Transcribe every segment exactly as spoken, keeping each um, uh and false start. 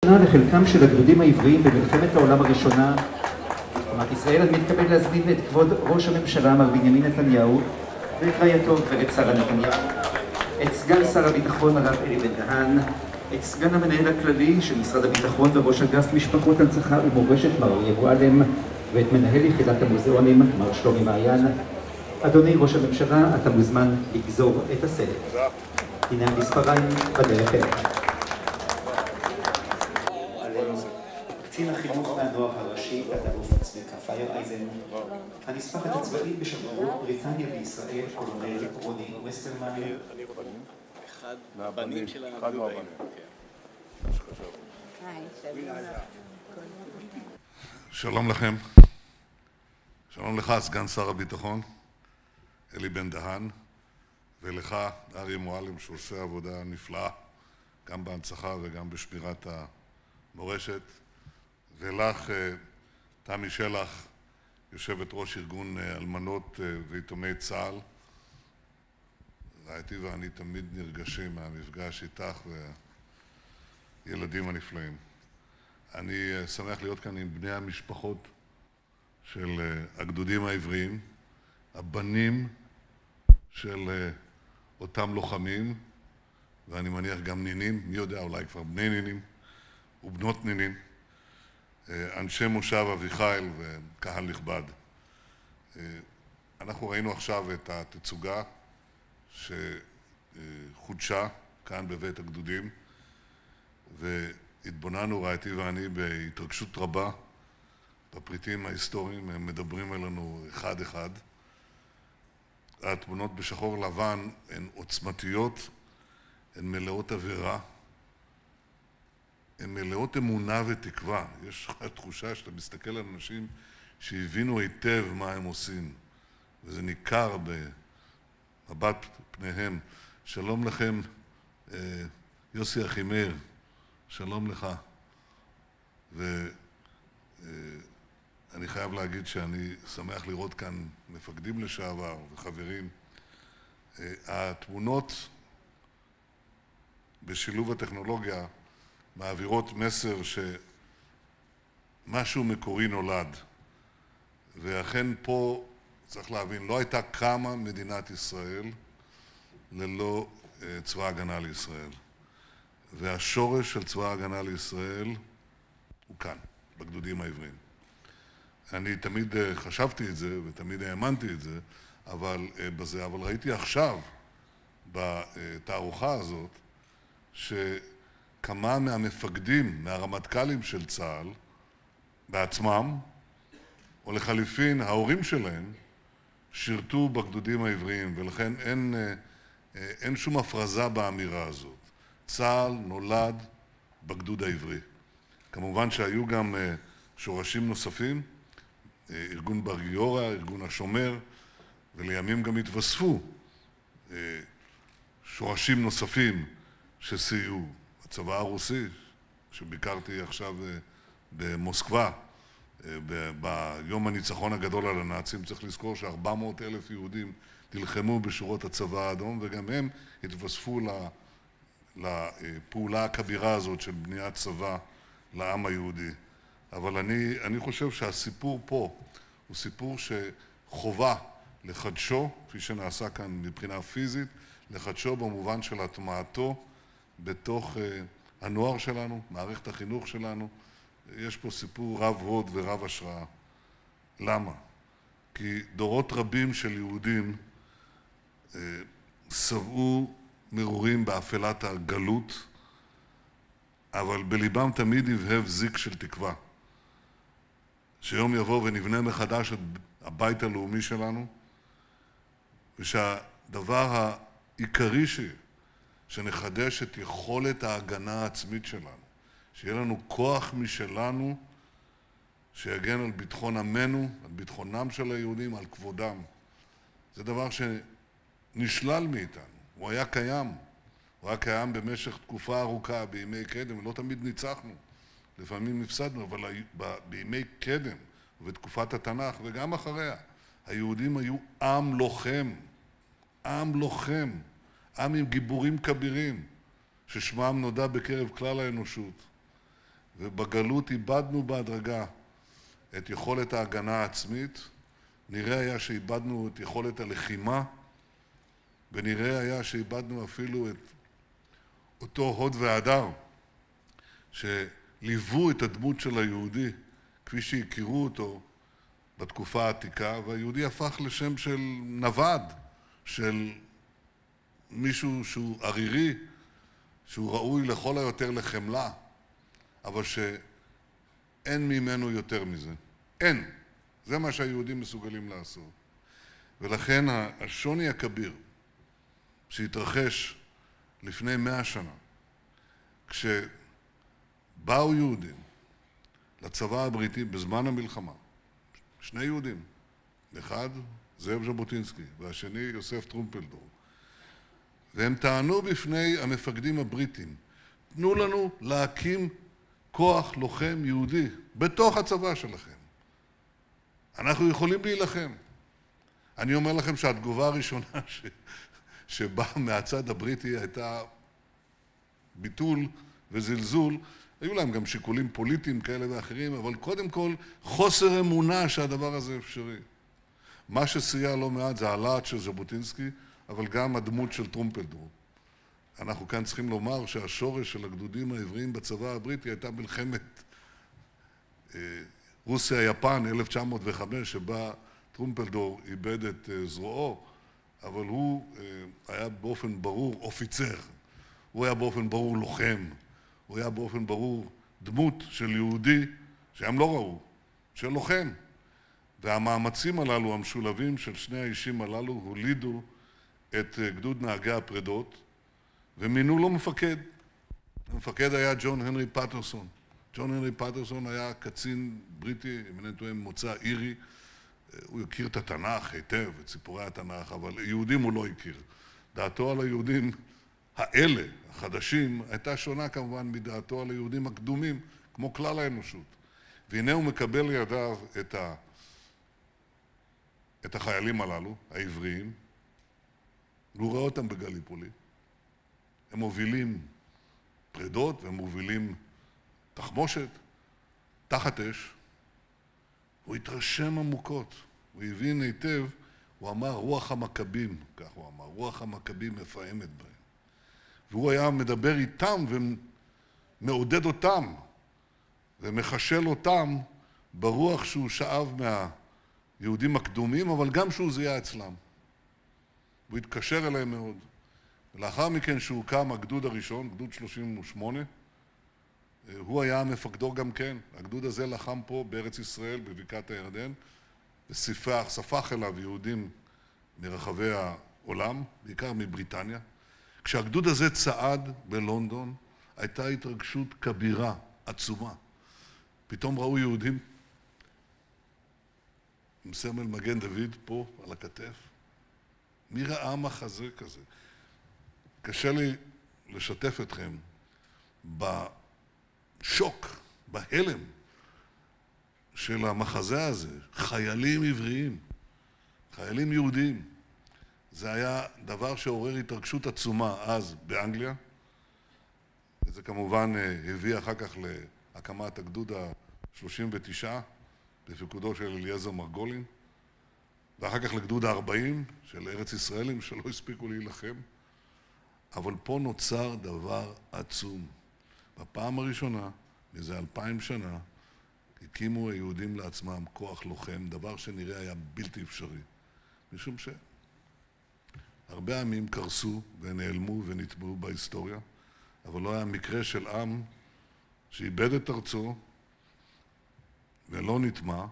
לחלקם של הגדודים העבריים במלחמת העולם הראשונה. תקומת ישראל, אני מתכבד להזמין את כבוד ראש הממשלה מר בנימין נתניהו ואת רעייתו גברת שרה נתניהו, את סגן שר הביטחון הרב אלי בן-דהן, את סגן המנהל הכללי של משרד הביטחון וראש אגף משפחות הנצחה ומורשת מר אריה מועלם, ואת מנהל יחידת המוזיאונים מר שלומי מעיין. אדוני ראש הממשלה, אתה מוזמן לגזור את הסרט. הנה המספריים בדרך אליך. קצין החינוך והנוער הראשי, תת-אלוף צביקה פיירייזן, הנספחת הצבאית בשגרירות בריטניה בישראל, קולונל רוני וסטרמן. אני אחד מהבנים של הגדודים. שלום לכם. שלום לך, סגן שר הביטחון, אלי בן-דהן, ולך, אריה מועלם, שעושה עבודה נפלאה, גם בהנצחה וגם בשמירת המורשת. ולך, תמי שלח, יושבת ראש ארגון אלמנות ויתומי צה"ל. רעייתי ואני תמיד נרגשים מהמפגש איתך והילדים הנפלאים. אני שמח להיות כאן עם בני המשפחות של הגדודים העבריים, הבנים של אותם לוחמים, ואני מניח גם נינים, מי יודע, אולי כבר בני נינים ובנות נינים, אנשי מושב אביחיל וקהל נכבד. אנחנו ראינו עכשיו את התצוגה שחודשה כאן בבית הגדודים, והתבוננו, רעייתי ואני, בהתרגשות רבה בפריטים ההיסטוריים. הם מדברים אלינו אחד אחד. התמונות בשחור לבן הן עוצמתיות, הן מלאות אווירה, הן מלאות אמונה ותקווה. יש לך תחושה שאתה מסתכל על אנשים שהבינו היטב מה הם עושים, וזה ניכר במבט פניהם. שלום לכם, יוסי אחימאיר, שלום לך. ואני חייב להגיד שאני שמח לראות כאן מפקדים לשעבר וחברים. התמונות בשילוב הטכנולוגיה מעבירות מסר שמשהו מקורי נולד. ואכן פה צריך להבין, לא הייתה קמה מדינת ישראל ללא צבא הגנה לישראל. והשורש של צבא הגנה לישראל הוא כאן, בגדודים העבריים. אני תמיד חשבתי את זה ותמיד האמנתי את זה, אבל בזה, אבל ראיתי עכשיו בתערוכה הזאת שכמה מהמפקדים, מהרמטכ"לים של צה"ל בעצמם, או לחליפין ההורים שלהם, שירתו בגדודים העבריים, ולכן אין, אין שום הפרזה באמירה הזאת. צה"ל נולד בגדוד העברי. כמובן שהיו גם שורשים נוספים, ארגון בר גיורא, ארגון השומר, ולימים גם התווספו שורשים נוספים שסייעו. הצבא הרוסי, שביקרתי עכשיו במוסקבה, ביום הניצחון הגדול על הנאצים, צריך לזכור ש-ארבע מאות אלף יהודים נלחמו בשורות הצבא האדום, וגם הם התווספו לפעולה הכבירה הזאת של בניית צבא לעם היהודי. אבל אני, אני חושב שהסיפור פה הוא סיפור שחובה לחדשו, כפי שנעשה כאן מבחינה פיזית, לחדשו במובן של הטמעתו בתוך uh, הנוער שלנו, מערכת החינוך שלנו. יש פה סיפור רב הוד ורב השראה. למה? כי דורות רבים של יהודים uh, סבעו מרורים באפלת הגלות, אבל בליבם תמיד הבהב זיק של תקווה. שיום יבוא ונבנה מחדש את הבית הלאומי שלנו, ושהדבר העיקרי שיהיה, שנחדש את יכולת ההגנה העצמית שלנו, שיהיה לנו כוח משלנו שיגן על ביטחון עמנו, על ביטחונם של היהודים, על כבודם. זה דבר שנשלל מאיתנו. הוא היה קיים. הוא היה קיים במשך תקופה ארוכה בימי קדם, ולא תמיד ניצחנו. לפעמים הפסדנו, אבל בימי קדם ובתקופת התנ"ך וגם אחריה, היהודים היו עם לוחם. עם לוחם. עם עם גיבורים כבירים, ששמם נודע בקרב כלל האנושות. ובגלות איבדנו בהדרגה את יכולת ההגנה העצמית, נראה היה שאיבדנו את יכולת הלחימה, ונראה היה שאיבדנו אפילו את אותו הוד והדר, שליוו את הדמות של היהודי, כפי שהכירו אותו בתקופה העתיקה, והיהודי הפך לשם של נווד, של מישהו שהוא ערירי, שהוא ראוי לכל היותר לחמלה, אבל שאין ממנו יותר מזה. אין. זה מה שהיהודים מסוגלים לעשות. ולכן השוני הכביר שהתרחש לפני מאה שנה, כשבאו יהודים לצבא הבריטי בזמן המלחמה, שני יהודים, אחד זאב ז'בוטינסקי והשני יוסף טרומפלדור, והם טענו בפני המפקדים הבריטים, תנו לנו להקים כוח לוחם יהודי בתוך הצבא שלכם. אנחנו יכולים להילחם. אני אומר לכם שהתגובה הראשונה ש... שבאה מהצד הבריטי הייתה ביטול וזלזול. היו להם גם שיקולים פוליטיים כאלה ואחרים, אבל קודם כל חוסר אמונה שהדבר הזה אפשרי. מה שסייע לא מעט זה הלהט של ז'בוטינסקי, אבל גם הדמות של טרומפלדור. אנחנו כאן צריכים לומר שהשורש של הגדודים העבריים בצבא הבריטי הייתה מלחמת אה, רוסיה-יפן אלף תשע מאות וחמש, שבה טרומפלדור איבד את אה, זרועו, אבל הוא אה, היה באופן ברור אופיצר, הוא היה באופן ברור לוחם, הוא היה באופן ברור דמות של יהודי שהם לא ראו, של לוחם. והמאמצים הללו, המשולבים של שני האישים הללו, הולידו את גדוד נהגי הפרדות, ומינו לו מפקד. המפקד היה ג'ון הנרי פטרסון. ג'ון הנרי פטרסון היה קצין בריטי, אם אינני טועה, מוצא אירי. הוא הכיר את התנ"ך היטב, את סיפורי התנ"ך, אבל יהודים הוא לא הכיר. דעתו על היהודים האלה, החדשים, הייתה שונה כמובן מדעתו על היהודים הקדומים, כמו כלל האנושות. והנה הוא מקבל לידיו את, ה... את החיילים הללו, העבריים, והוא רואה אותם בגליפולי. הם מובילים פרדות והם מובילים תחמושת, תחת אש. הוא התרשם עמוקות, הוא הבין היטב, הוא אמר רוח המכבים, כך הוא אמר, רוח המכבים מפעמת בהם. והוא היה מדבר איתם ומעודד אותם ומחשל אותם ברוח שהוא שאב מהיהודים הקדומים, אבל גם שהוא זיהה אצלם. הוא התקשר אליהם מאוד. ולאחר מכן שהוקם הגדוד הראשון, גדוד שלושים ושמונה, הוא היה מפקדו גם כן. הגדוד הזה לחם פה בארץ ישראל, בבקעת הירדן, וספח, ספח אליו יהודים מרחבי העולם, בעיקר מבריטניה. כשהגדוד הזה צעד בלונדון, הייתה התרגשות כבירה, עצומה. פתאום ראו יהודים עם סמל מגן דוד פה על הכתף. מי ראה מחזה כזה? קשה לי לשתף אתכם בשוק, בהלם של המחזה הזה. חיילים עבריים, חיילים יהודים. זה היה דבר שעורר התרגשות עצומה אז באנגליה. וזה כמובן הביא אחר כך להקמת הגדוד ה-שלושים ותשע בפיקודו של אליעזר מרגולין, ואחר כך לגדוד ה-ארבעים של ארץ ישראלים שלא הספיקו להילחם. אבל פה נוצר דבר עצום. בפעם הראשונה, מזה אלפיים שנה, הקימו היהודים לעצמם כוח לוחם, דבר שנראה היה בלתי אפשרי. משום שהרבה עמים קרסו ונעלמו ונטבעו בהיסטוריה, אבל לא היה מקרה של עם שאיבד את ארצו ולא נטמע,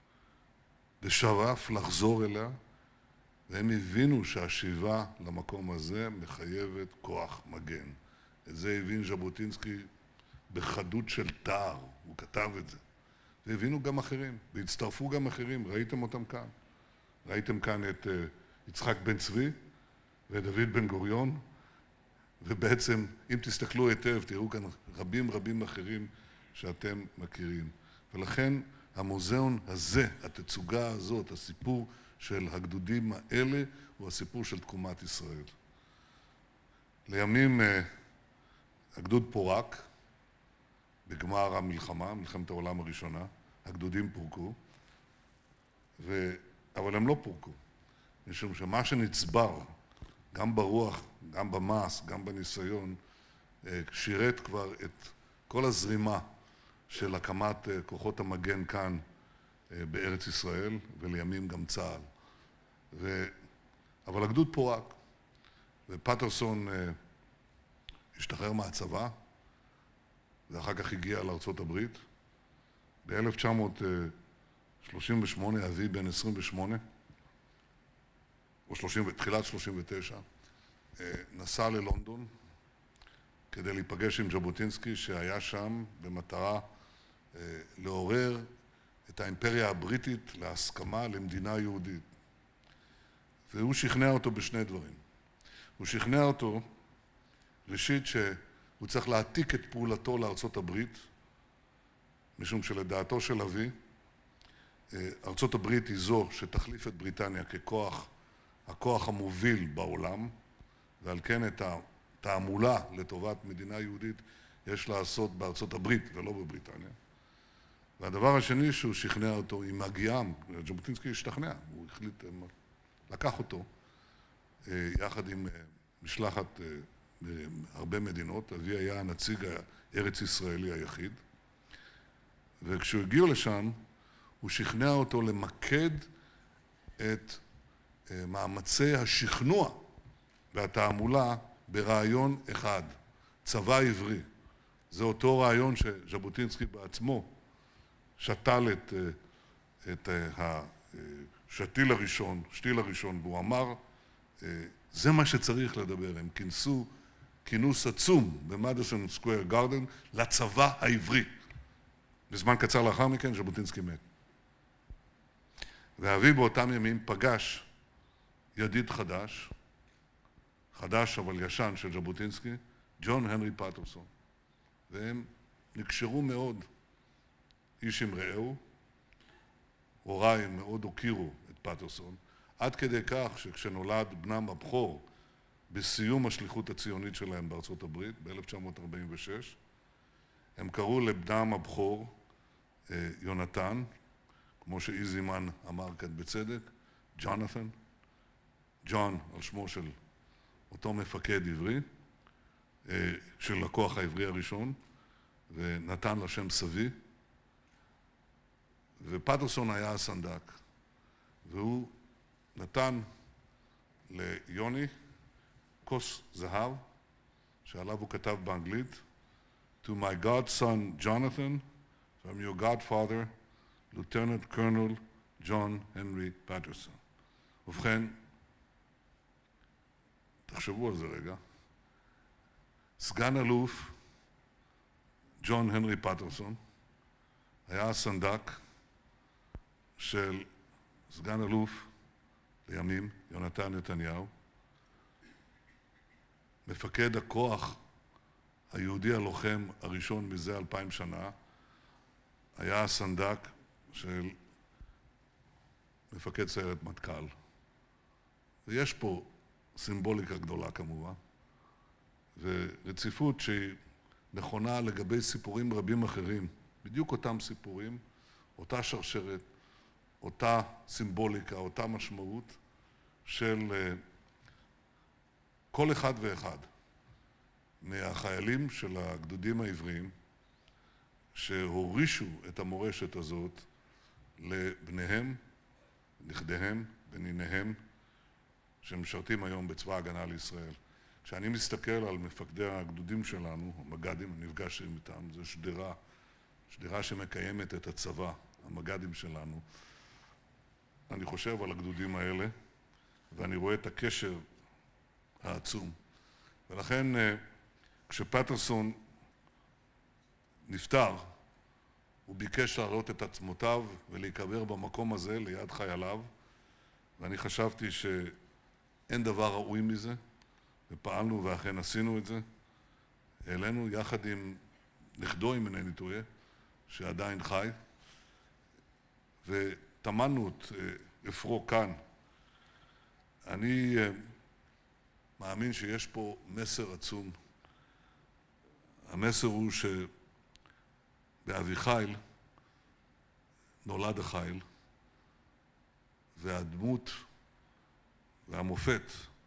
ושרף לחזור אליה, והם הבינו שהשיבה למקום הזה מחייבת כוח מגן. את זה הבין ז'בוטינסקי בחדות של תער, הוא כתב את זה. והבינו גם אחרים, והצטרפו גם אחרים, ראיתם אותם כאן. ראיתם כאן את uh, יצחק בן צבי ואת דוד בן גוריון, ובעצם, אם תסתכלו היטב, תראו כאן רבים רבים אחרים שאתם מכירים. ולכן המוזיאון הזה, התצוגה הזאת, הסיפור של הגדודים האלה, הוא הסיפור של תקומת ישראל. לימים הגדוד פורק, בגמר המלחמה, מלחמת העולם הראשונה, הגדודים פורקו, ו... אבל הם לא פורקו, משום שמה שנצבר, גם ברוח, גם במעש, גם בניסיון, שירת כבר את כל הזרימה של הקמת כוחות המגן כאן בארץ ישראל, ולימים גם צה"ל. ו... אבל הגדוד פורק, ופטרסון השתחרר מהצבא, ואחר כך הגיע לארצות הברית. ב-אלף תשע מאות שלושים ושמונה, אבי בן עשרים ושמונה, או שלושים, תחילת שלושים ותשע, נסע ללונדון כדי להיפגש עם ז'בוטינסקי, שהיה שם במטרה לעורר את האימפריה הבריטית להסכמה למדינה יהודית. והוא שכנע אותו בשני דברים. הוא שכנע אותו, ראשית, שהוא צריך להעתיק את פעולתו לארצות הברית, משום שלדעתו של אבי, ארצות הברית היא זו שתחליף את בריטניה ככוח, הכוח המוביל בעולם, ועל כן את התעמולה לטובת מדינה יהודית יש לעשות בארצות הברית ולא בבריטניה. והדבר השני שהוא שכנע אותו עם הגיעם, ז'בוטינסקי השתכנע, הוא החליט, לקח אותו, יחד עם משלחת בהרבה מדינות, אבי היה הנציג הארץ-ישראלי היחיד, וכשהוא הגיע לשם, הוא שכנע אותו למקד את מאמצי השכנוע והתעמולה ברעיון אחד, צבא עברי. זה אותו רעיון שז'בוטינסקי בעצמו שתל את, את השתיל הראשון, שתיל הראשון, והוא אמר, זה מה שצריך לדבר. הם כינסו כינוס עצום במדיסון סקוואר גארדן לצבא העברי. בזמן קצר לאחר מכן ז'בוטינסקי מת. ואבי באותם ימים פגש ידיד חדש, חדש אבל ישן של ז'בוטינסקי, ג'ון הנרי פטרסון. והם נקשרו מאוד איש עם רעהו, הוריי מאוד הוקירו את פטרסון, עד כדי כך שכשנולד בנם הבכור בסיום השליחות הציונית שלהם בארצות הברית, ב-אלף תשע מאות ארבעים ושש, הם קראו לבנם הבכור יונתן, כמו שאיזימן אמר כאן בצדק, ג'ונתן, ג'ון על שמו של אותו מפקד עברי, של הכוח העברי הראשון, ונתן לשם סבי, ופטרסון היה הסנדק, והוא נתן ליוני כוס זהב, שעליו הוא כתב באנגלית, To my godson Jonathan, from your godfather, Lieutenant Colonel John Henry Patterson. ובכן, תחשבו על זה רגע, סגן אלוף ג'ון הנרי פטרסון היה הסנדק של סגן אלוף לימים, יונתן נתניהו, מפקד הכוח היהודי הלוחם הראשון מזה אלפיים שנה, היה הסנדק של מפקד סיירת מטכ"ל. ויש פה סימבוליקה גדולה כמובן, ורציפות שהיא נכונה לגבי סיפורים רבים אחרים, בדיוק אותם סיפורים, אותה שרשרת, אותה סימבוליקה, אותה משמעות של כל אחד ואחד מהחיילים של הגדודים העבריים שהורישו את המורשת הזאת לבניהם, נכדיהם וניניהם שמשרתים היום בצבא ההגנה לישראל. כשאני מסתכל על מפקדי הגדודים שלנו, המג"דים, אני נפגש איתם, זו שדרה, שדרה שמקיימת את הצבא, המג"דים שלנו. אני חושב על הגדודים האלה, ואני רואה את הקשר העצום. ולכן, כשפטרסון נפטר, הוא ביקש להעלות את עצמותיו ולהיקבר במקום הזה ליד חייליו, ואני חשבתי שאין דבר ראוי מזה, ופעלנו ואכן עשינו את זה. העלינו יחד עם נכדו, אם אינני טועה, שעדיין חי, וטמנו את אפרו כאן. אני מאמין שיש פה מסר עצום. המסר הוא באביחיל נולד החיל, והדמות והמופת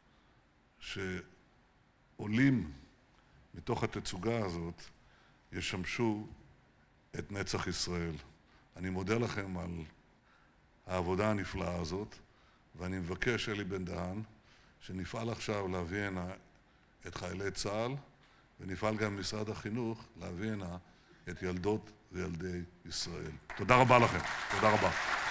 שעולים מתוך התצוגה הזאת ישמשו את נצח ישראל. אני מודה לכם על העבודה הנפלאה הזאת, ואני מבקש, אלי בן דהן, שנפעל עכשיו להביא הנה את חיילי צה"ל, ונפעל גם משרד החינוך להביא הנה את ילדות וילדי ישראל. תודה רבה לכם. תודה רבה.